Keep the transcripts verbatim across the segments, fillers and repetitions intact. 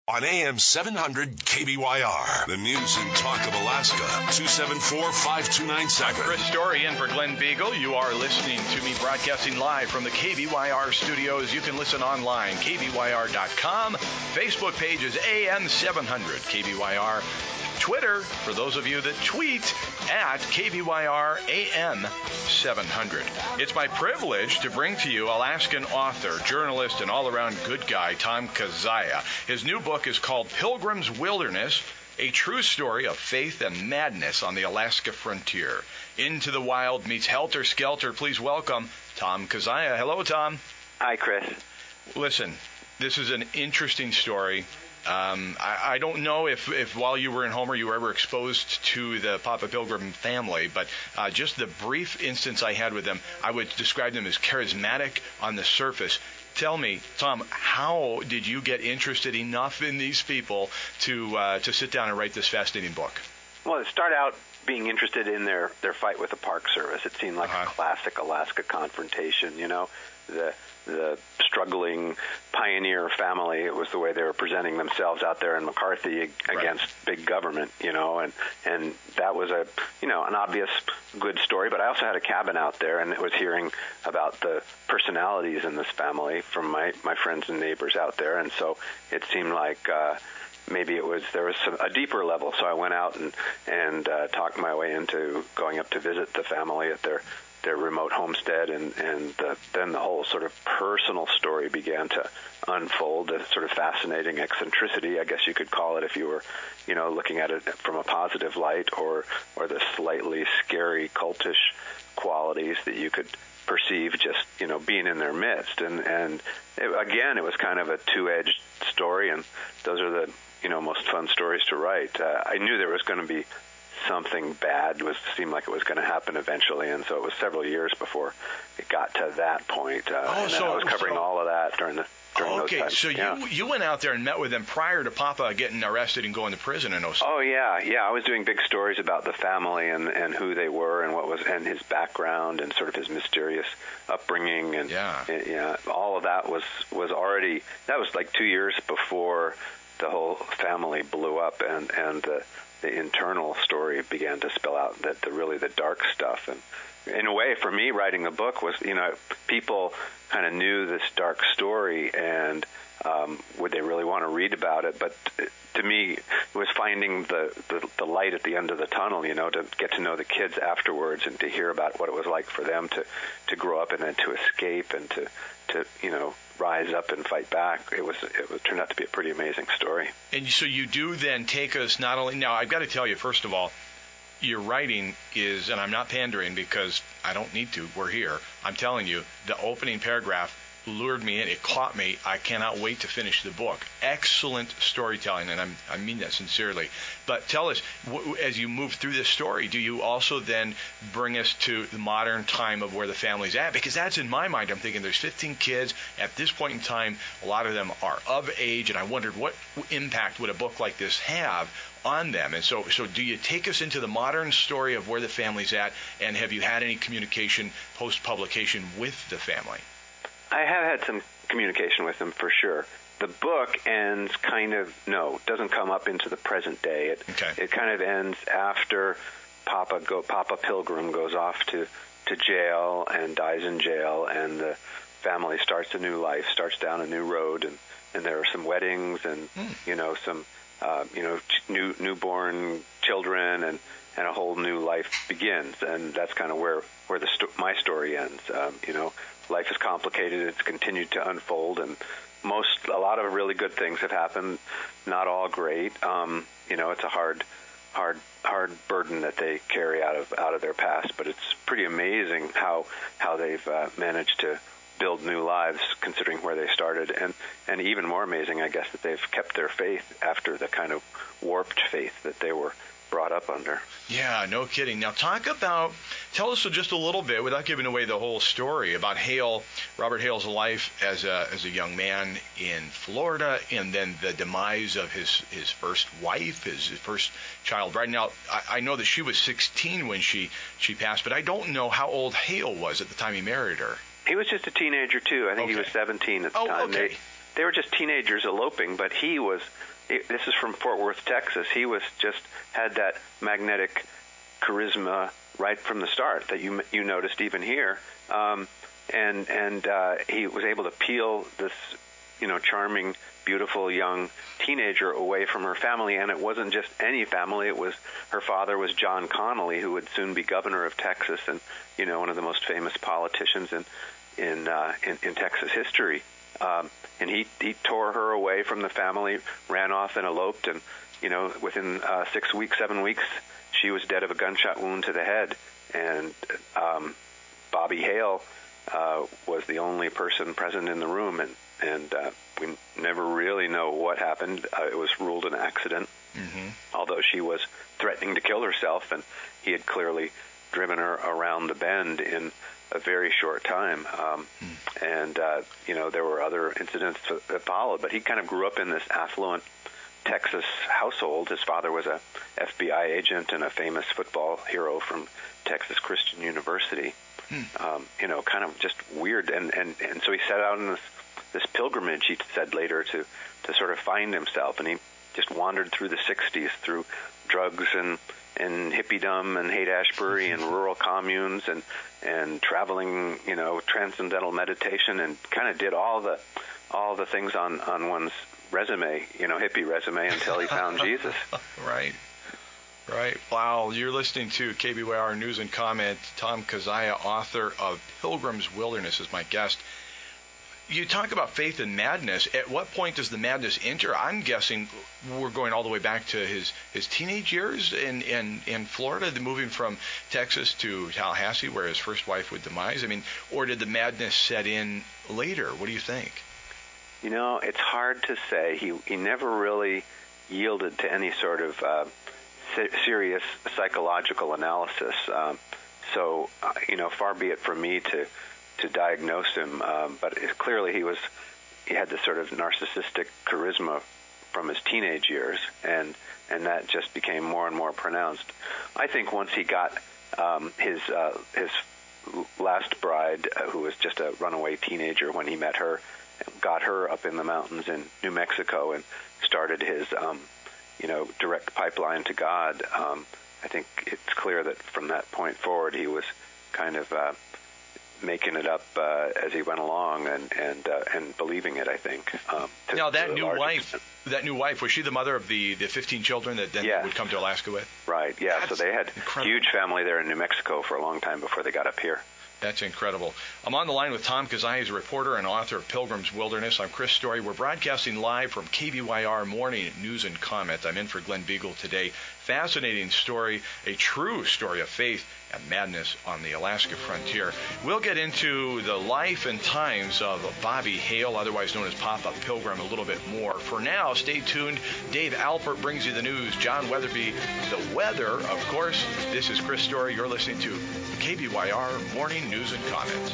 On A M seven hundred K B Y R, the news and talk of Alaska, two seven four, five two nine seven. Chris Story in for Glenn Beagle. You are listening to me broadcasting live from the K B Y R studios. You can listen online, K B Y R dot com. Facebook page is A M seven hundred K B Y R. Twitter, for those of you that tweet, at K B Y R A M seven hundred. It's my privilege to bring to you Alaskan author, journalist, and all-around good guy, Tom Kazaya. His new book is called Pilgrim's Wilderness, a true story of faith and madness on the Alaska frontier. Into the Wild meets Helter Skelter. Please welcome Tom Kazaya. Hello, Tom. Hi, Chris. Listen, this is an interesting story. Um, I, I don't know if, if while you were in Homer you were ever exposed to the Papa Pilgrim family, but uh, just the brief instance I had with them, I would describe them as charismatic on the surface. Tell me, Tom, how did you get interested enough in these people to uh, to sit down and write this fascinating book? Well, it started out being interested in their, their fight with the Park Service. It seemed like uh-huh. a classic Alaska confrontation, you know, the the struggling pioneer family. It was the way they were presenting themselves out there in McCarthy against right. big government, you know, and, and that was a, you know, an obvious good story. But I also had a cabin out there, and it was hearing about the personalities in this family from my, my friends and neighbors out there. And so it seemed like uh, maybe it was, there was some, a deeper level. So I went out and, and uh, talked my way into going up to visit the family at their their remote homestead, and, and the, then the whole sort of personal story began to unfold, a sort of fascinating eccentricity, I guess you could call it, if you were, you know, looking at it from a positive light, or, or the slightly scary, cultish qualities that you could perceive just, you know, being in their midst. And, and it, again, it was kind of a two-edged story, and those are the, you know, most fun stories to write. Uh, I knew there was going to be something bad was seemed like it was going to happen eventually, and so it was several years before it got to that point. Uh, oh, and so I was covering so, all of that during the during okay, those times. so yeah. you you went out there and met with them prior to Papa getting arrested and going to prison in Osaka. Oh yeah, yeah. I was doing big stories about the family and, and who they were and what was and his background and sort of his mysterious upbringing, and yeah, and, yeah, all of that was was already that was like two years before the whole family blew up, and and the the internal story began to spell out that the really the dark stuff. And in a way, for me, writing the book was, you know, people kind of knew this dark story, and um, would they really want to read about it? But to me, it was finding the, the, the light at the end of the tunnel, you know, to get to know the kids afterwards and to hear about what it was like for them to, to grow up and then to escape and to, to, you know, rise up and fight back. It was it was, turned out to be a pretty amazing story. And so you do then take us not only, now I've got to tell you, first of all, your writing is, and I'm not pandering because I don't need to, we're here, I'm telling you, the opening paragraph lured me in. It caught me. I cannot wait to finish the book. Excellent storytelling, and I'm, I mean that sincerely. But tell us, w- as you move through this story, do you also then bring us to the modern time of where the family's at? Because that's in my mind. I'm thinking there's fifteen kids. At this point in time, a lot of them are of age, and I wondered what impact would a book like this have on them. And so, so do you take us into the modern story of where the family's at, and have you had any communication post-publication with the family? I have had some communication with them for sure. The book ends kind of, no, doesn't come up into the present day. It okay. it kind of ends after Papa go Papa Pilgrim goes off to, to jail and dies in jail, and the family starts a new life, starts down a new road, and, and there are some weddings and mm. you know some uh, you know new newborn children, and, and a whole new life begins, and that's kind of where where the sto- my story ends. Um, you know. Life is complicated. It's continued to unfold, and most, a lot of really good things have happened. Not all great. Um, you know, it's a hard, hard, hard burden that they carry out of out of their past. But it's pretty amazing how how they've uh, managed to build new lives, considering where they started, and and even more amazing, I guess, that they've kept their faith after the kind of warped faith that they were brought up under. Yeah, no kidding. Now talk about, tell us just a little bit, without giving away the whole story, about Hale, Robert Hale's life as a as a young man in Florida, and then the demise of his, his first wife, his, his first child. Right now, I, I know that she was sixteen when she, she passed, but I don't know how old Hale was at the time he married her. He was just a teenager, too. I think okay. he was seventeen at the oh, time. Okay. They, they were just teenagers eloping, but he was, this is from Fort Worth, Texas, he was just had that magnetic charisma right from the start that you you noticed even here. Um, and and uh, he was able to peel this, you know, charming, beautiful young teenager away from her family, and it wasn't just any family. It was her father was John Connally, who would soon be governor of Texas, and you know, one of the most famous politicians in in uh, in, in Texas history. Um, and he he tore her away from the family, ran off and eloped, and you know, within uh, six weeks, seven weeks, she was dead of a gunshot wound to the head. And um, Bobby Hale uh, was the only person present in the room, and and uh, we never really know what happened. Uh, it was ruled an accident, mm-hmm. although she was threatening to kill herself, and he had clearly driven her around the bend in a very short time. Um, mm. And, uh, you know, there were other incidents that followed, but he kind of grew up in this affluent Texas household. His father was a F B I agent and a famous football hero from Texas Christian University. Mm. Um, you know, kind of just weird. And, and, and so he set out on this this pilgrimage, he said later, to, to sort of find himself. And he just wandered through the sixties, through drugs and, and hippiedom and Haight-Ashbury and rural communes and, and traveling, you know, transcendental meditation, and kind of did all the all the things on, on one's resume, you know, hippie resume, until he found Jesus. Right. Right. Wow. You're listening to K B Y R News and Comment. Tom Kazaya, author of Pilgrim's Wilderness, is my guest. You talk about faith and madness. At what point does the madness enter? I'm guessing we're going all the way back to his, his teenage years in, in, in Florida, the moving from Texas to Tallahassee, where his first wife would demise. I mean, or did the madness set in later? What do you think? You know, it's hard to say. He he never really yielded to any sort of uh, se- serious psychological analysis. Um, so, uh, you know, far be it from me to to diagnose him, um, but it, clearly he was he had this sort of narcissistic charisma from his teenage years, and and that just became more and more pronounced. I think once he got um, his uh, his last bride, uh, who was just a runaway teenager when he met her, got her up in the mountains in New Mexico and started his um, you know direct pipeline to God. Um, I think it's clear that from that point forward he was kind of uh, making it up uh, as he went along, and and uh, and believing it, I think. Um, to, now that to new wife, extent. that new wife, was she the mother of the, the fifteen children that then yes. would come to Alaska with? Right. Yeah. That's so they had a huge family there in New Mexico for a long time before they got up here. That's incredible. I'm on the line with Tom Kazaya, he's a reporter and author of Pilgrim's Wilderness. I'm Chris Story. We're broadcasting live from K B Y R Morning News and Comment. I'm in for Glenn Beagle today. Fascinating story, a true story of faith and madness on the Alaska frontier. We'll get into the life and times of Bobby Hale, otherwise known as Papa Pilgrim, a little bit more. For now, stay tuned. Dave Alpert brings you the news. John Weatherby, the weather. Of course, this is Chris Story. You're listening to K B Y R Morning News and Comments.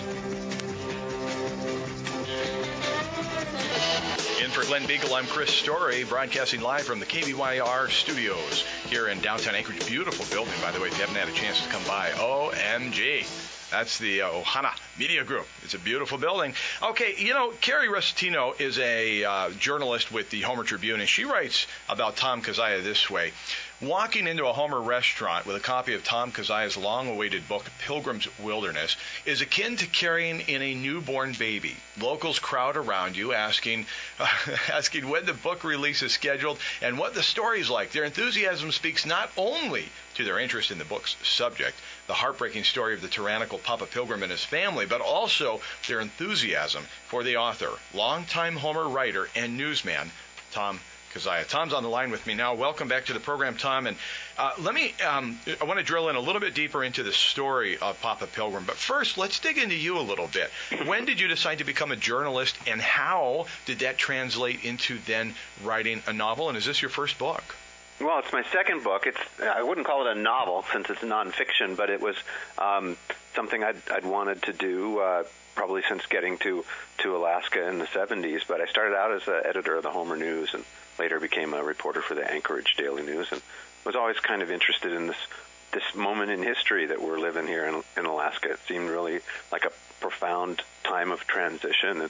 In for Glenn Beagle, I'm Chris Story, broadcasting live from the K B Y R studios here in downtown Anchorage. Beautiful building, by the way, if you haven't had a chance to come by. O M G. That's the uh, Ohana Media Group. It's a beautiful building. Okay, you know, Carrie Rusatino is a uh, journalist with the Homer Tribune, and she writes about Tom Kazaya this way. Walking into a Homer restaurant with a copy of Tom Kazaya's long-awaited book, Pilgrim's Wilderness, is akin to carrying in a newborn baby. Locals crowd around you asking uh, asking when the book release is scheduled and what the story's like. Their enthusiasm speaks not only to their interest in the book's subject, the heartbreaking story of the tyrannical Papa Pilgrim and his family, but also their enthusiasm for the author, longtime Homer writer and newsman, Tom Kazaya. Tom's on the line with me now. Welcome back to the program, Tom. And uh, let me, um, I want to drill in a little bit deeper into the story of Papa Pilgrim. But first, let's dig into you a little bit. When did you decide to become a journalist, and how did that translate into then writing a novel? And is this your first book? Well, it's my second book. It's I wouldn't call it a novel since it's nonfiction, but it was um, something I'd, I'd wanted to do uh, probably since getting to, to Alaska in the seventies. But I started out as an editor of the Homer News and later became a reporter for the Anchorage Daily News, and was always kind of interested in this this moment in history that we're living here in, in Alaska. It seemed really like a profound time of transition, and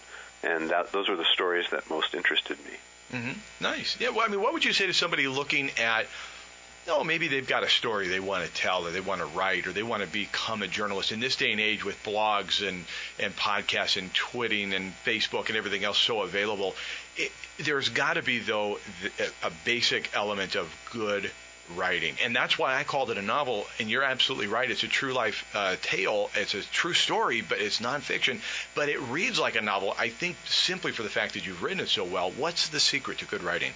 and that, those were the stories that most interested me. Mm-hmm. Nice. Yeah. Well, I mean, what would you say to somebody looking at, oh, maybe they've got a story they want to tell, or they want to write, or they want to become a journalist in this day and age with blogs and, and podcasts and twitting and Facebook and everything else so available. It, there's got to be, though, a, a basic element of good writing. And that's why I called it a novel. And you're absolutely right. It's a true life uh, tale. It's a true story, but it's nonfiction. But it reads like a novel, I think, simply for the fact that you've written it so well. What's the secret to good writing?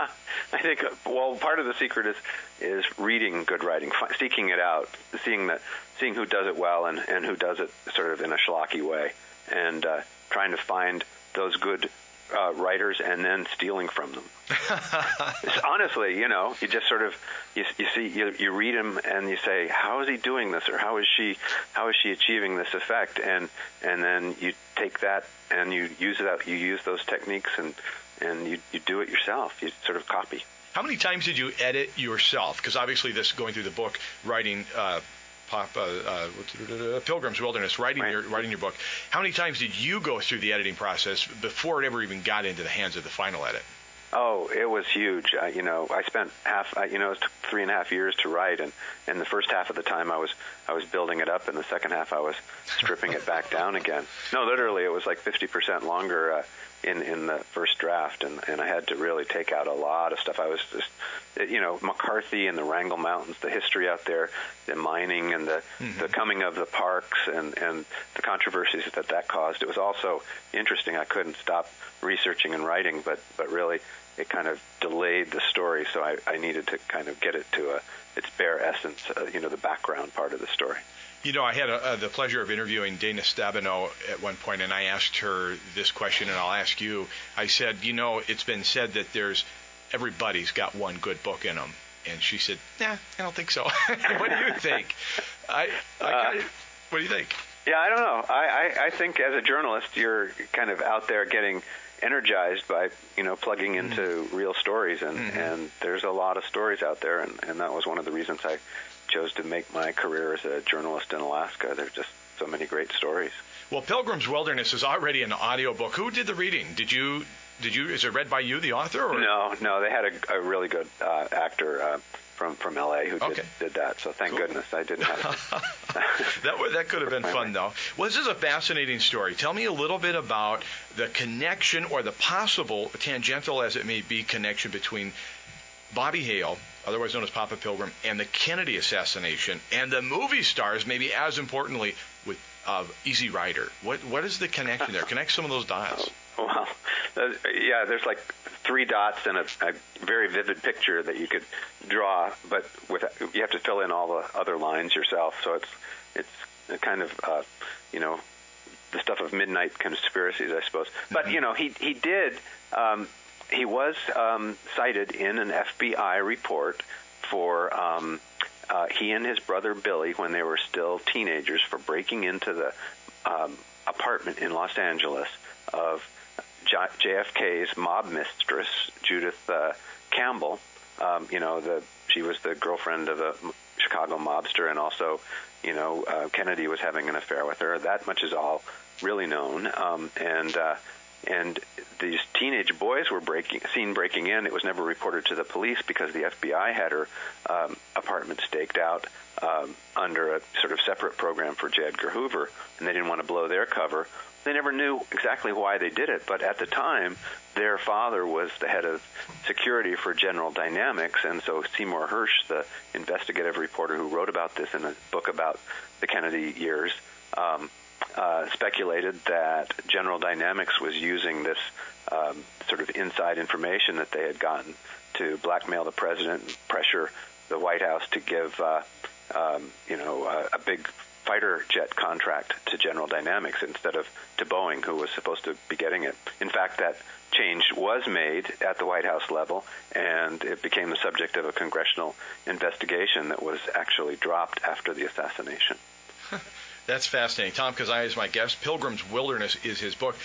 I think, well, part of the secret is is reading good writing, seeking it out, seeing that, seeing who does it well and, and who does it sort of in a schlocky way, and uh, trying to find those good uh, writers and then stealing from them. Honestly, you know, you just sort of you, you see you, you read him and you say, how is he doing this, or how is she how is she achieving this effect, and and then you take that and you use that you use those techniques and and you you do it yourself. You sort of copy. How many times did you edit yourself? Because obviously, this going through the book, writing. Uh, Pop, uh, uh, Pilgrim's Wilderness, writing right. your writing your book. How many times did you go through the editing process before it ever even got into the hands of the final edit? Oh, it was huge. Uh, you know, I spent half. Uh, you know, it took three and a half years to write, and, and the first half of the time I was I was building it up, and the second half I was stripping it back down again. No, literally, it was like fifty percent longer uh, in in the first draft, and, and I had to really take out a lot of stuff. I was just, you know, McCarthy and the Wrangell Mountains, the history out there, the mining and the mm-hmm. the coming of the parks, and and the controversies that that caused. It was also interesting. I couldn't stop researching and writing, but but really it kind of delayed the story, so I, I needed to kind of get it to a its bare essence, uh, you know, the background part of the story. You know, I had a, uh, the pleasure of interviewing Dana Stabenow at one point, and I asked her this question, and I'll ask you. I said, you know, it's been said that there's everybody's got one good book in them, and she said, nah, I don't think so. What do you think? I, I uh, kinda, what do you think? Yeah, I don't know. I, I, I think as a journalist, you're kind of out there getting energized by, you know, plugging into mm-hmm. real stories, and, mm-hmm. and there's a lot of stories out there, and, and that was one of the reasons I chose to make my career as a journalist in Alaska. There's just so many great stories. Well, Pilgrim's Wilderness is already an audiobook. Who did the reading? Did you, did you, is it read by you, the author? Or? No, no, they had a, a really good uh, actor uh, from, from L A who okay. did, did that, so thank cool. goodness I didn't have to. that, would, that could have been fun, though. Well, this is a fascinating story. Tell me a little bit about the connection, or the possible, tangential as it may be, connection between Bobby Hale, otherwise known as Papa Pilgrim, and the Kennedy assassination, and the movie stars, maybe as importantly, with uh, Easy Rider. What What is the connection there? Connect some of those dots. Well, uh, yeah, there's like three dots and a, a very vivid picture that you could draw, but with you have to fill in all the other lines yourself. So it's it's kind of uh, you know, the stuff of midnight conspiracies, I suppose. But mm-hmm. you know, he he did. Um, He was um, cited in an F B I report for um, uh, he and his brother Billy, when they were still teenagers, for breaking into the um, apartment in Los Angeles of J F K's mob mistress, Judith uh, Campbell. Um, you know, the she was the girlfriend of a Chicago mobster, and also, you know, uh, Kennedy was having an affair with her. That much is all really known, um, and. Uh, And these teenage boys were breaking, seen breaking in. It was never reported to the police because the F B I had her um, apartment staked out um, under a sort of separate program for J. Edgar Hoover, and they didn't want to blow their cover. They never knew exactly why they did it, but at the time, their father was the head of security for General Dynamics, and so Seymour Hersh, the investigative reporter who wrote about this in a book about the Kennedy years, um, Uh, speculated that General Dynamics was using this um, sort of inside information that they had gotten to blackmail the president and pressure the White House to give, uh, um, you know, uh, a big fighter jet contract to General Dynamics instead of to Boeing, who was supposed to be getting it. In fact, that change was made at the White House level, and it became the subject of a congressional investigation that was actually dropped after the assassination. That's fascinating. Tom Kazai is my guest. Pilgrim's Wilderness is his book.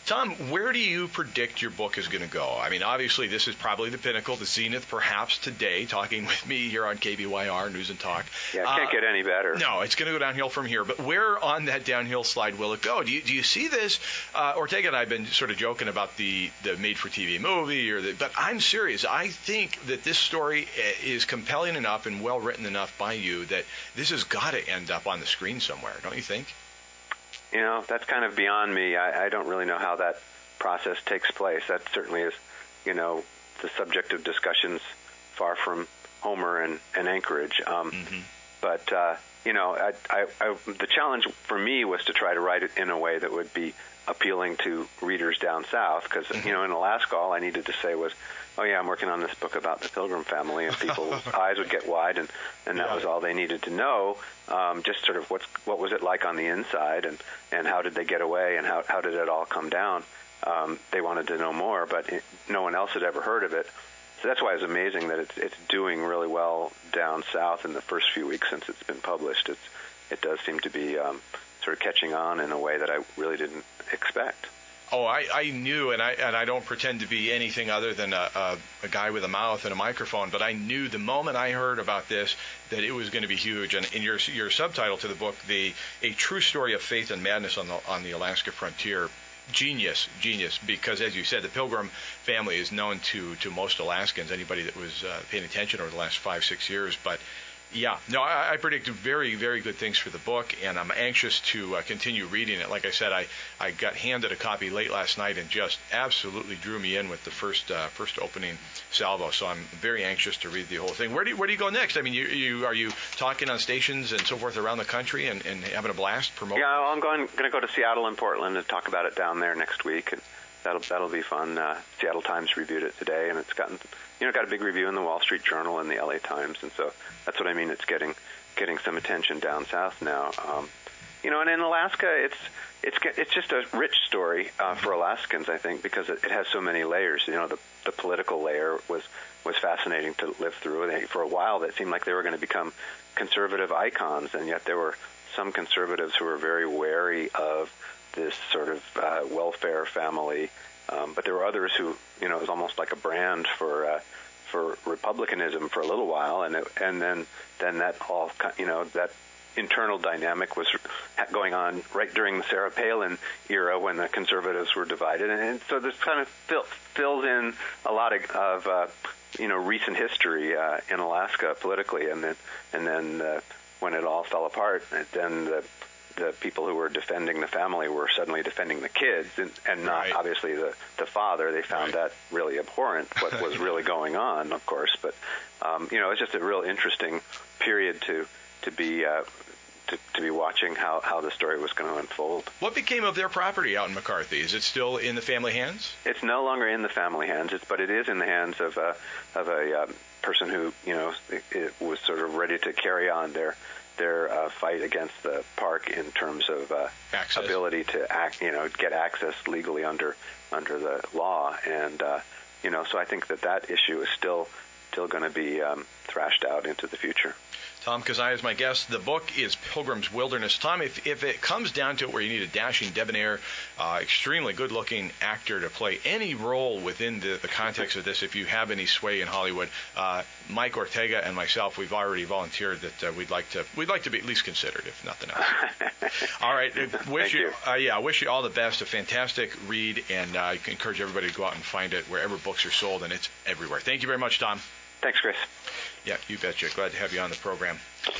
Tom, where do you predict your book is going to go? I mean, obviously, this is probably the pinnacle, the zenith, perhaps today, talking with me here on K B Y R News and Talk. Yeah, it can't uh, get any better. No, it's going to go downhill from here. But where on that downhill slide will it go? Do you, do you see this? Uh, Ortega and I have been sort of joking about the, the made-for-T V movie, or the, but I'm serious. I think that this story is compelling enough and well-written enough by you that this has got to end up on the screen somewhere, don't you think? You know, that's kind of beyond me. I, I don't really know how that process takes place. That certainly is, you know, the subject of discussions far from Homer and, and Anchorage. Um, mm-hmm. But, uh, you know, I, I, I, the challenge for me was to try to write it in a way that would be appealing to readers down south, because, mm-hmm. you know, in Alaska, all I needed to say was, oh, yeah, I'm working on this book about the Pilgrim family, and people's eyes would get wide, and, and that yeah. was all they needed to know, um, just sort of what's, what was it like on the inside, and, and how did they get away, and how, how did it all come down. Um, they wanted to know more, but it, no one else had ever heard of it. So that's why it's amazing that it's, it's doing really well down south in the first few weeks since it's been published. It's, it does seem to be um, sort of catching on in a way that I really didn't expect. Oh, I, I knew, and I and I don't pretend to be anything other than a, a, a guy with a mouth and a microphone, but I knew the moment I heard about this that it was going to be huge. And in your your subtitle to the book, the a true story of faith and madness on the on the Alaska frontier, genius, genius, because as you said, the Pilgrim family is known to to most Alaskans, anybody that was uh, paying attention over the last five six years, but. Yeah, no, I, I predict very, very good things for the book, and I'm anxious to uh, continue reading it. Like I said, I, I got handed a copy late last night and just absolutely drew me in with the first uh, first opening salvo. So I'm very anxious to read the whole thing. Where do you, where do you go next? I mean, you, you are you talking on stations and so forth around the country and, and having a blast promoting? Yeah, I'm going going to go to Seattle and Portland and talk about it down there next week, and that'll that'll be fun. Uh, Seattle Times reviewed it today, and it's gotten. You know, got a big review in the Wall Street Journal and the L A Times, and so that's what I mean. It's getting getting some attention down south now. Um, you know, and in Alaska, it's it's it's just a rich story uh, for Alaskans, I think, because it, it has so many layers. You know, the the political layer was was fascinating to live through. And for a while, it seemed like they were going to become conservative icons, and yet there were some conservatives who were very wary of this sort of uh, welfare family. Um, but there were others who, you know, it was almost like a brand for uh, for republicanism for a little while, and it, and then then that all, you know, that internal dynamic was going on right during the Sarah Palin era when the conservatives were divided, and, and so this kind of fill, fills in a lot of, of uh, you know, recent history uh, in Alaska politically, and then and then uh, when it all fell apart, then the the people who were defending the family were suddenly defending the kids, and, and not right. obviously the, the father. They found right. that really abhorrent, what was really going on, of course. But, um, you know, it's just a real interesting period to to be uh, to, to be watching how, how the story was going to unfold. What became of their property out in McCarthy? Is it still in the family hands? It's no longer in the family hands, it's, but it is in the hands of a, of a um, person who, you know, it, it was sort of ready to carry on their their uh, fight against the park in terms of uh, ability to act, you know, get access legally under under the law, and uh, you know, so I think that that issue is still still going to be um, thrashed out into the future. Tom Kazai is my guest. The book is Pilgrim's Wilderness. Tom, if, if it comes down to it where you need a dashing, debonair, uh, extremely good-looking actor to play any role within the, the context of this, if you have any sway in Hollywood, uh, Mike Ortega and myself, we've already volunteered that uh, we'd like to we'd like to be at least considered, if nothing else. All right. Wish Thank you. you uh, yeah, wish you all the best. A fantastic read, and uh, I encourage everybody to go out and find it wherever books are sold, and it's everywhere. Thank you very much, Tom. Thanks, Chris. Yeah, you betcha. Glad to have you on the program.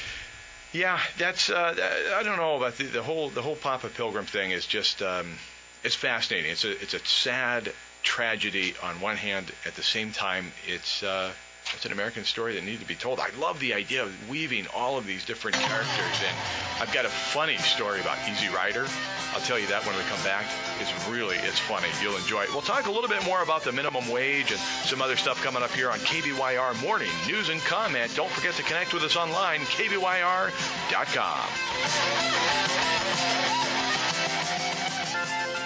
Yeah, that's uh, I don't know about the, the whole the whole Papa Pilgrim thing is just um, it's fascinating. It's a it's a sad tragedy on one hand. At the same time, it's uh, it's an American story that needed to be told. I love the idea of weaving all of these different characters in. I've got a funny story about Easy Rider. I'll tell you that when we come back. It's really, it's funny. You'll enjoy it. We'll talk a little bit more about the minimum wage and some other stuff coming up here on K B Y R Morning News and Comment. Don't forget to connect with us online, K B Y R dot com.